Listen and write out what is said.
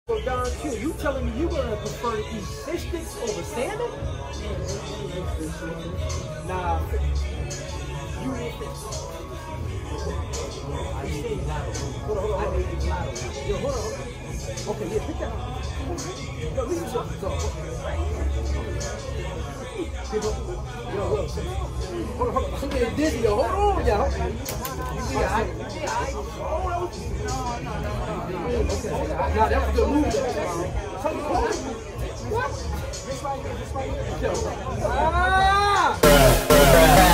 So Don Q, you telling me you're gonna prefer to eat fish sticks over salmon? Nah, you eat fish. I say hold on. Yo, hold on. Okay, yeah, pick that up. Yo, leave this up. Yo, hold on. I'm getting dizzy, yo. Hold on, yo. You alright? Okay. Nah, that was a good move. What? Ah!